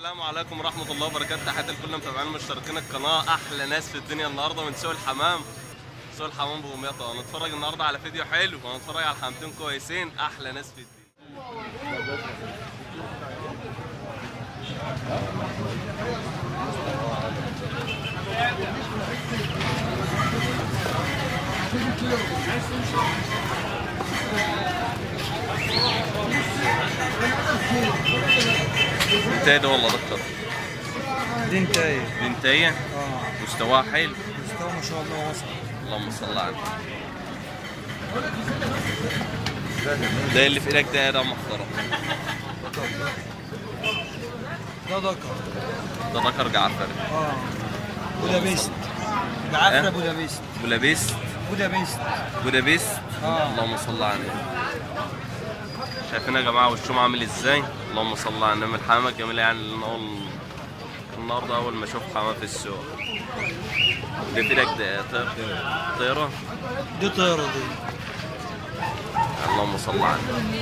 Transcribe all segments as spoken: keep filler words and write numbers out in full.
السلام عليكم ورحمة الله وبركاته. تحياتي لكل متابعين مشتركين القناة. أحلى ناس في الدنيا النهاردة من سوق الحمام، سوق الحمام بومياطة. هنتفرج النهاردة على فيديو حلو وهنتفرج على حمامتين كويسين، أحلى ناس في الدنيا. انتايه ده والله دكتور؟ دي انتايه دي انتايه؟ اه مستواها حلو؟ مستوى ما شاء الله وصل. اللهم صل على النبي. ده اللي في ايدك ده ده محترم. ده ذكر. ده ذكر جعفري. اه بودابست. جعفري بودابست. بودابست. بودابست. بودابست. اه اللهم صل على النبي. شايفين يا جماعه وشهم عامل ازاي؟ اللهم صل على النبي. الحمامه الجميله يعني اللي نقول النهارده اول ما اشوف حمام في السوق. دي في ايدك ده طير طيره؟ دي طيره دي. اللهم صل على النبي.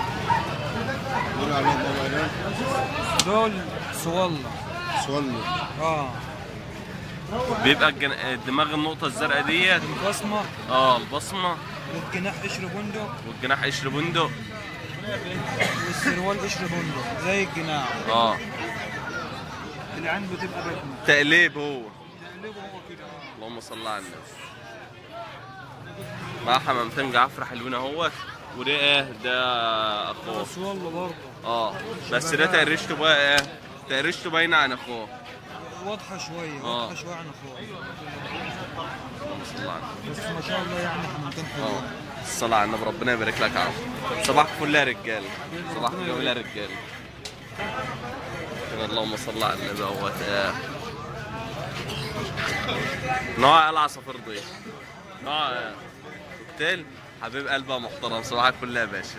دول سوالة. سوالة. اه بيبقى الجن... دماغ النقطه الزرقاء ديت البصمه. اه البصمه. والجناح قشر بندق. والجناح قشر بندق. والسروال قشر بندق زي الجناح. اه العين بتبقى بكمه. تقليب هو. تقلبه هو كده. اللهم صل على النبي. مع حمامتين جعفر حلوين اهوت. وده ايه ده اخوه؟ سوالة برضه. اه بس ده تقريشته بقى ايه؟ تقريشته باينه عن اخوه. واضحه شويه. آه. واضحه شويه عن اخوه. اللهم صل على النبي. بس ما شاء الله يعني حمامتين اه حلوين. الصلاة على النبي. ربنا يبارك لك يا عم. صباح الفل يا رجاله. صباح الجميل يا رجاله. اللهم صل على النبي اهوت. آه. نوع العصافير دي نوع آه. كوكتيل حبيب قلبها محترم. صباح الفل يا باشا.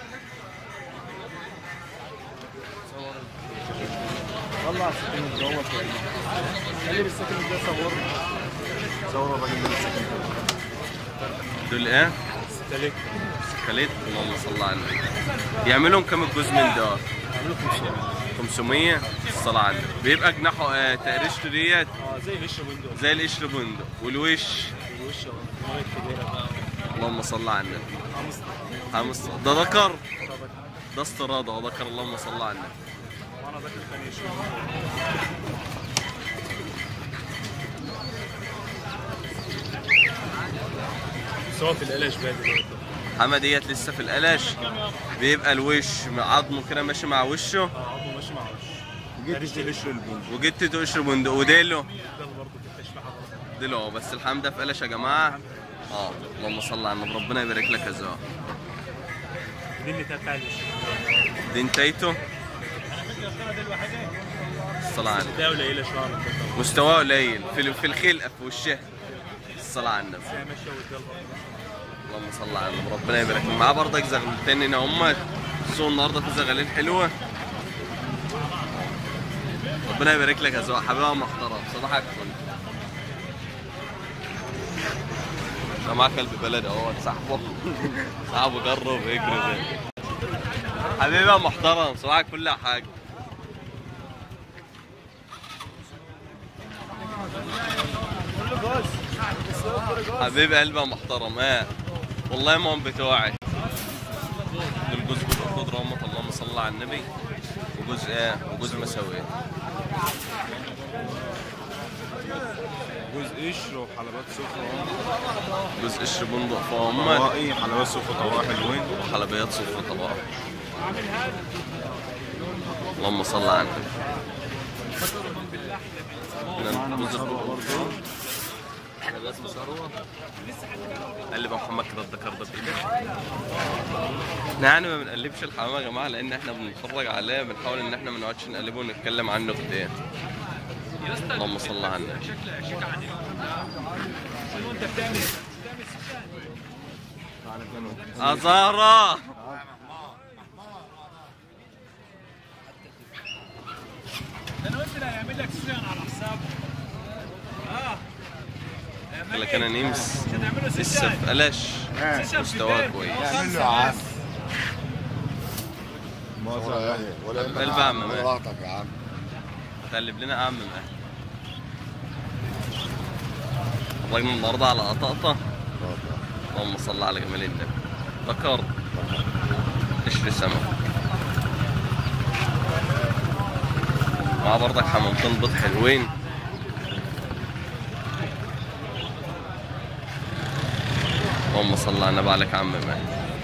طلع السكين جوه كده. خلي بالسكين ده صور. صور الراجل ده بالسكين ده. دول ايه؟ سكاليت. سكاليت. اللهم صل على النبي. يعملهم كام الجوز من ده؟ عملوا خمسمية. خمسمية. الصلاة على النبي. بيبقى جناحه آه تقريشته ديت اه زي القشر بندق. زي القشر بندق. والوش الوش اهو كبيره بقى. اللهم صل على النبي. خمس. خمس. ده ذكر؟ ده استراد اهو ذكر. اللهم صل على النبي. وانا ذاكر ثاني شيء. سواء في القلاش بقى دلوقتي. حما ديت لسه في القلش. بيبقى الوش عظمه كده ماشي مع وشه. اه عضو ماشي مع وش. جبت القشر البندق. وجبت قشر بندق. وديله ده برضه في التشفيحه برضه. ديله اهو. بس الحمام ده في قلش يا جماعه. اه اللهم صل على النبي. ربنا يبارك لك يا زهر. دي اللي بتاع القشر. دي انتيته. الصلاة على النبي. ده قليله شويه على الدكتور. مستواه قليل في في الخلقه في وشه. الصلاة على النبي. هي ماشيه والدال اللهم صل على النبي. ربنا يبارك لك. معاه برضك زغلتين هنا هم. السوق النهارده في زغالين حلوه. ربنا يبارك لك يا زهر. حبيبها محترم. صباحك فل. ده معاه كلب بلدي اهو. صاحبه صاحبه جرب يجري زي حبيبها محترم. صباحك فل يا حاج. حبيب قلبها محترم. اه والله ما هم بتوعي. دول جزء خضره امه. اللهم صل على النبي. وجزء ايه؟ وجزء مساويه. جزء قشر وحلبات صفرا. جزء قشر بندق فهم. طواقي حلبات صفرا طواقي حلوين. وحلبيات صفر طبعا. اللهم صل على النبي. حلبات مسروه. قلب يا محمد كده الذكر ده بايدك. يعني ما بنقلبش الحمام يا جماعه لان احنا بنتفرج عليه. بنحاول ان احنا ما نقعدش نقلبه ونتكلم عنه كتير. اللهم صل على النبي. أزارة انا قلت له هيعمل لك صيان على حسابه. اه قال لك انا نمس لسه في قلش. مستواه كويس. يعمل له عاف. ولا ولا قلب عم براحتك يا عم. تقلب لنا اعمى معاه. الراجل النهارده على قطقطه. اللهم صل على جمال النبي. ذكر قشر سمك مع برضك حمامتين بيض حلوين. اللهم صل على النبي عليك يا عم ماهر.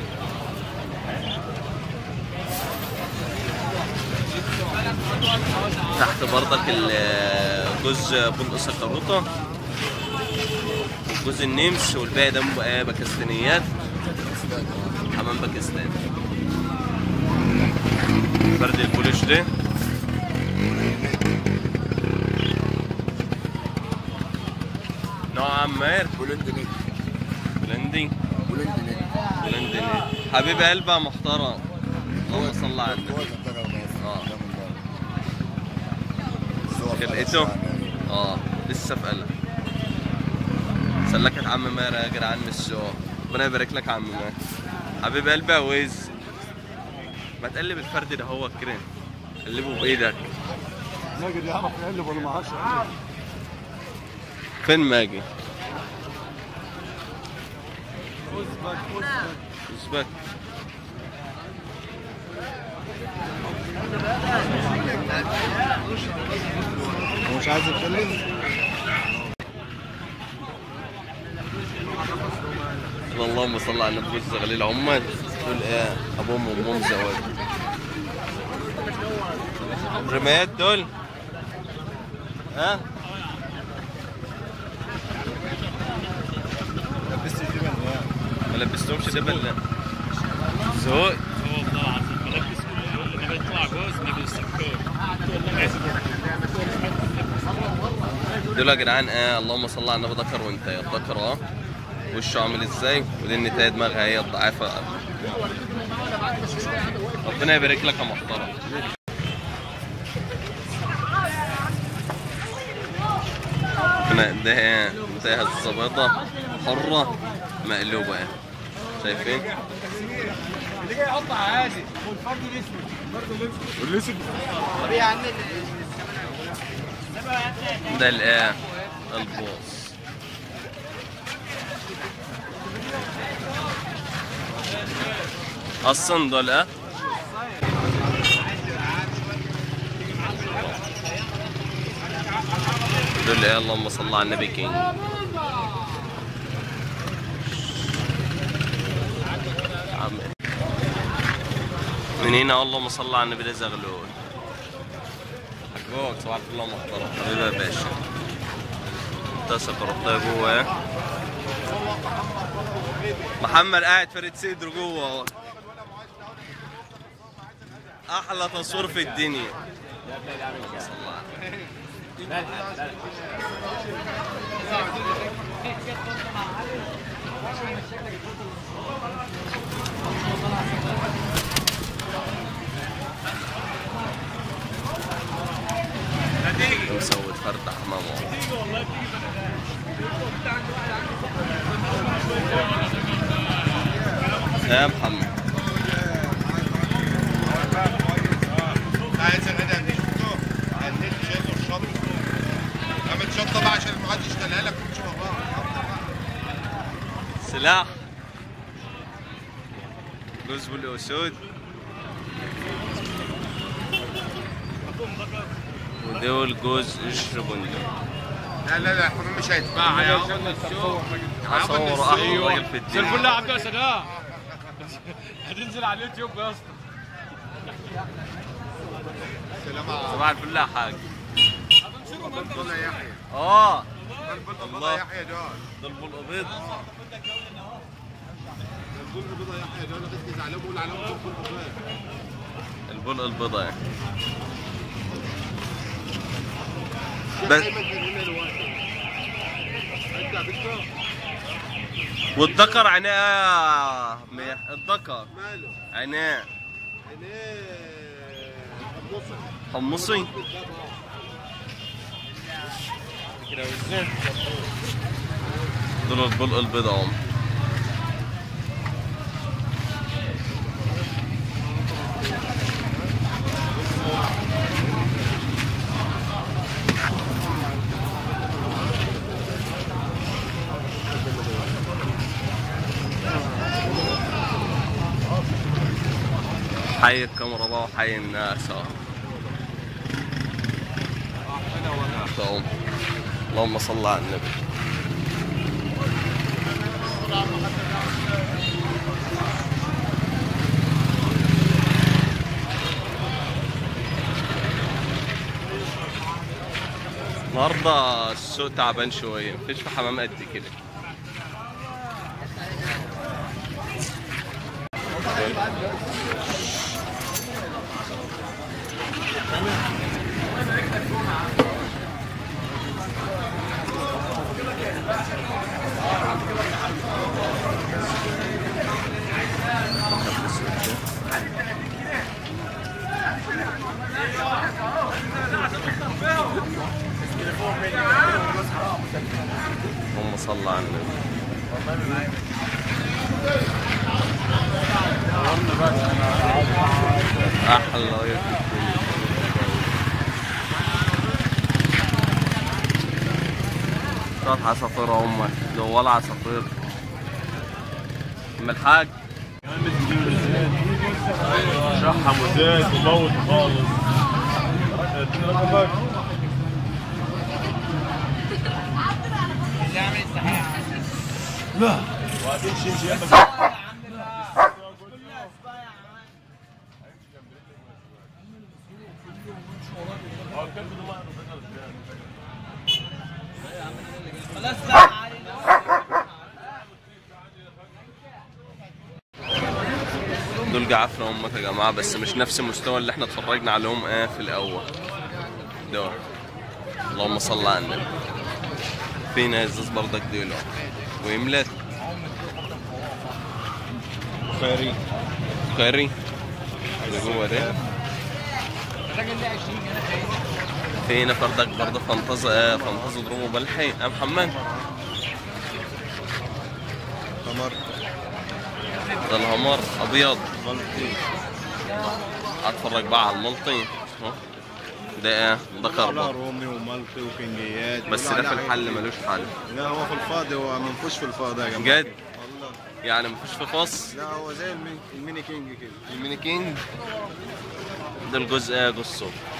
تحت برضك الجوز بندق كاروطه والجوز النمس، والباقي ده بقى باكستانيات، حمام باكستاني. فرد البولش ده نوع عم ماهر بولندي نت. بولندي بولندي نت. بولندي نت. حبيب قلبي يا محترم. اللهم صل على النبي. اه خلقته اه لسه في قلب. سلكت عم ماهر يا جدعان من السوق. ربنا يبارك لك يا عم ماهر حبيب قلبي يا ويز. ما تقلب الفرد ده هو كده، قلبه بايدك. ماجد يعرف يقلب ولا ما عادش؟ فين ماجي؟ اوزبك اوزبك. هو مش عايز يتكلم؟ اللهم صل على النبي. جوز غليل عمد دول ايه؟ ابوهم وامهم زواج. رمايات دول ها؟ لبست جبل ما لبستهمش دبل لا. ذوق والله العظيم ملبس كل لما بيطلع جوز نبي السكر. دول يا جدعان ايه؟ اللهم صل على النبي. ذكر وانت يا ذكر اه وشه عامل ازاي، ودي النتايه دماغها هي الضعيفه. ربنا يبارك لك يا محترم. هنا ده ايه؟ ده الزبيضه حره مقلوبه اهي، شايفين؟ اللي جاي يقطع عادي والفرد الاسود برضه والاسود. طب يا عم ده الايه؟ البوص. اصلا دول اه دول ايه؟ اللهم صل على النبي كينج. من هنا اللهم صل على النبي. ده زغلول. حقوق صباح الفل محترم حبيبي يا باشا. متسق ربطها جوه ايه؟ محمد قاعد فرد صدره جوه اهو. احلى تصوير في الدنيا. صل على مسوي فرد حمام يا محمد. عايز الغدا دي شفته؟ النت شايفه الشط. عملت شطه بقى عشان ما حدش يشتغلها لك وتشوف بعض. سلاح جوز بالاسود. ودول جوز قشر بندق. لا لا لا الحمام مش هيتباع يا هصور احلى راجل في زي الفل يا الدنيا. عبد الاسد ها هتنزل على اليوتيوب يا اسطى. صباح الفل يا حاج. البلبل يا يحيى. اه البلبل يا يحيى دول. ده البلقبيط. البلبل يا يحيى دول بس زعلان بقول عليهم البلبل. البلق البيضاء يعني. بس والذكر عيناه ميح. الذكر ماله؟ عيناه عينيه حمصي كده وزين. دول البلق البيضاء هم. حي الكاميرا بقى وحي الناس اهو. تقوم. اللهم صل على النبي. النهارده السوق تعبان شويه، مفيش في حمام قد كده. اللهم صل على النبي. احلى رايك في الدنيا. شوية عصافير امك جوال عصافير. ام الحاج شحم وزيت وموت خالص. اديني رقمك. لا وهتمشي امشي جنبك. دول جعفرة امك يا جماعة، بس مش نفس المستوى اللي احنا اتفرجنا عليهم اه في الاول دول. اللهم صل على النبي. في ناس برضك دول ويملت خيري خيري اللي جوه ده. في هنا فردك برضه فانتظ اه فانتظ ضربه بلحي يا محمد. قمر ده الهمر ابيض ملطي. اتفرج بقى على الملطي. ده ايه ده لا كربون رومي وملطي وكنجيات. بس ده في الحل ملوش حل. لا هو في الفاضي، هو منفوش في الفاضي يا جماعه. جد والله يعني مفيش في فص. لا هو زي الميني, الميني كينج كده. الميني كينج ده الجزء ايه جزء